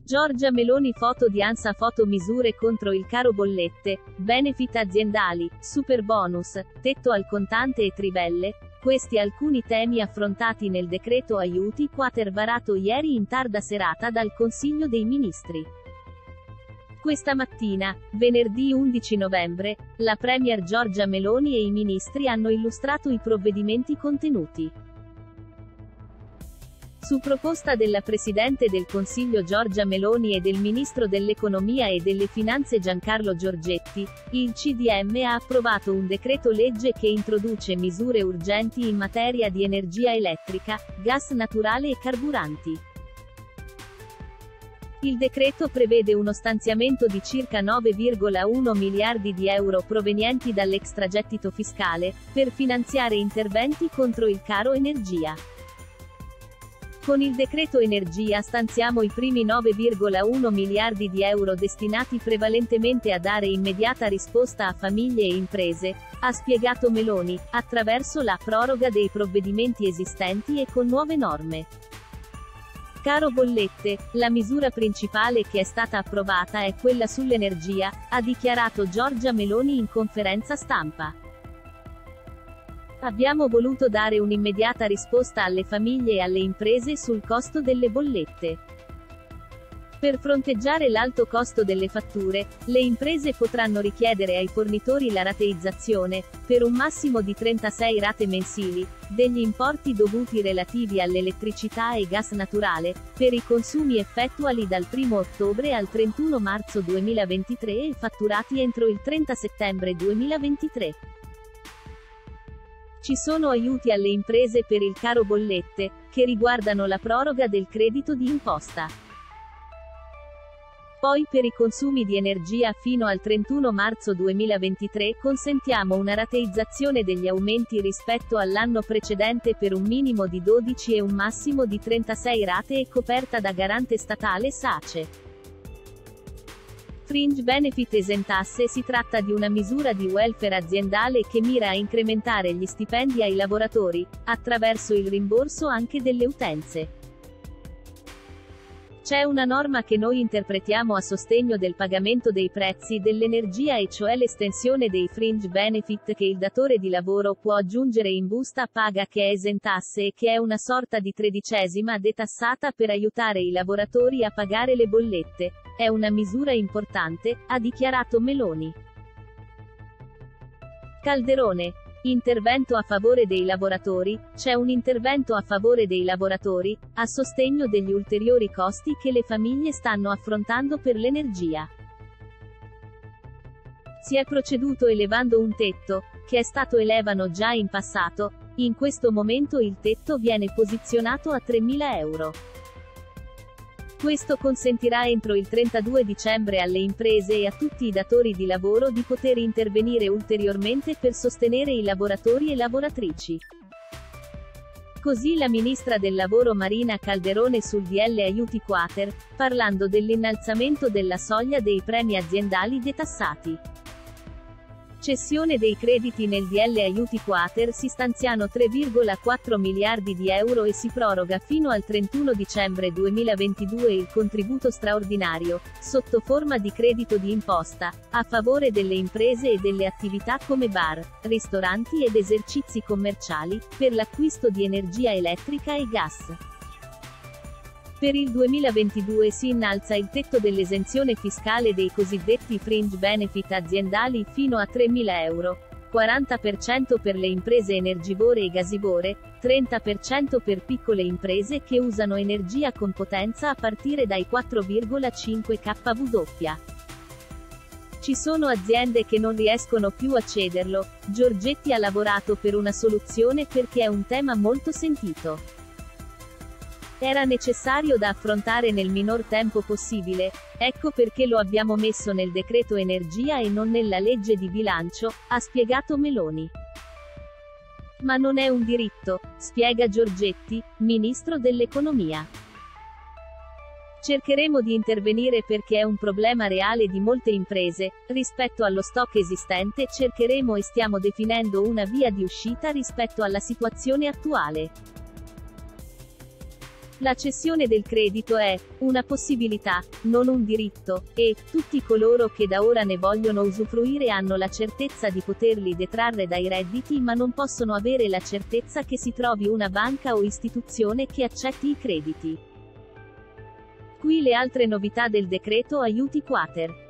Giorgia Meloni. Foto di ANSA. Foto. Misure contro il caro bollette, benefit aziendali, superbonus, tetto al contante e trivelle. Questi alcuni temi affrontati nel decreto aiuti quater varato ieri in tarda serata dal Consiglio dei Ministri. Questa mattina, venerdì 11 novembre, la Premier Giorgia Meloni e i ministri hanno illustrato i provvedimenti contenuti. Su proposta della Presidente del Consiglio Giorgia Meloni e del Ministro dell'Economia e delle Finanze Giancarlo Giorgetti, il CDM ha approvato un decreto-legge che introduce misure urgenti in materia di energia elettrica, gas naturale e carburanti. Il decreto prevede uno stanziamento di circa 9,1 miliardi di euro provenienti dall'extragettito fiscale, per finanziare interventi contro il caro energia. Con il decreto energia stanziamo i primi 9,1 miliardi di euro destinati prevalentemente a dare immediata risposta a famiglie e imprese, ha spiegato Meloni, attraverso la proroga dei provvedimenti esistenti e con nuove norme. Caro bollette, la misura principale che è stata approvata è quella sull'energia, ha dichiarato Giorgia Meloni in conferenza stampa. Abbiamo voluto dare un'immediata risposta alle famiglie e alle imprese sul costo delle bollette. Per fronteggiare l'alto costo delle fatture, le imprese potranno richiedere ai fornitori la rateizzazione, per un massimo di 36 rate mensili, degli importi dovuti relativi all'elettricità e gas naturale, per i consumi effettuali dal 1 ottobre al 31 marzo 2023 e fatturati entro il 30 settembre 2023. Ci sono aiuti alle imprese per il caro bollette, che riguardano la proroga del credito di imposta. Poi per i consumi di energia fino al 31 marzo 2023 consentiamo una rateizzazione degli aumenti rispetto all'anno precedente per un minimo di 12 e un massimo di 36 rate e coperta da garante statale SACE. Fringe benefit esentasse. Si tratta di una misura di welfare aziendale che mira a incrementare gli stipendi ai lavoratori, attraverso il rimborso anche delle utenze. C'è una norma che noi interpretiamo a sostegno del pagamento dei prezzi dell'energia, e cioè l'estensione dei fringe benefit che il datore di lavoro può aggiungere in busta paga, che è esentasse e che è una sorta di tredicesima detassata per aiutare i lavoratori a pagare le bollette. È una misura importante, ha dichiarato Meloni. Calderone. Intervento a favore dei lavoratori. C'è un intervento a favore dei lavoratori, a sostegno degli ulteriori costi che le famiglie stanno affrontando per l'energia. Si è proceduto elevando un tetto, che è stato elevano già in passato. In questo momento il tetto viene posizionato a 3.000 euro. Questo consentirà entro il 32 dicembre alle imprese e a tutti i datori di lavoro di poter intervenire ulteriormente per sostenere i lavoratori e lavoratrici. Così la ministra del lavoro Marina Calderone sul DL aiuti quater, parlando dell'innalzamento della soglia dei premi aziendali detassati. Cessione dei crediti. Nel DL aiuti quater si stanziano 3,4 miliardi di euro e si proroga fino al 31 dicembre 2022 il contributo straordinario, sotto forma di credito di imposta, a favore delle imprese e delle attività come bar, ristoranti ed esercizi commerciali, per l'acquisto di energia elettrica e gas. Per il 2022 si innalza il tetto dell'esenzione fiscale dei cosiddetti fringe benefit aziendali fino a 3.000 euro, 40% per le imprese energivore e gasivore, 30% per piccole imprese che usano energia con potenza a partire dai 4,5 kW. Ci sono aziende che non riescono più a cederlo. Giorgetti ha lavorato per una soluzione perché è un tema molto sentito. Era necessario da affrontare nel minor tempo possibile, ecco perché lo abbiamo messo nel decreto energia e non nella legge di bilancio, ha spiegato Meloni. Ma non è un diritto, spiega Giorgetti, ministro dell'economia. Cercheremo di intervenire perché è un problema reale di molte imprese. Rispetto allo stock esistente cercheremo e stiamo definendo una via di uscita rispetto alla situazione attuale. La cessione del credito è una possibilità, non un diritto, e tutti coloro che da ora ne vogliono usufruire hanno la certezza di poterli detrarre dai redditi, ma non possono avere la certezza che si trovi una banca o istituzione che accetti i crediti. Qui le altre novità del decreto aiuti quater.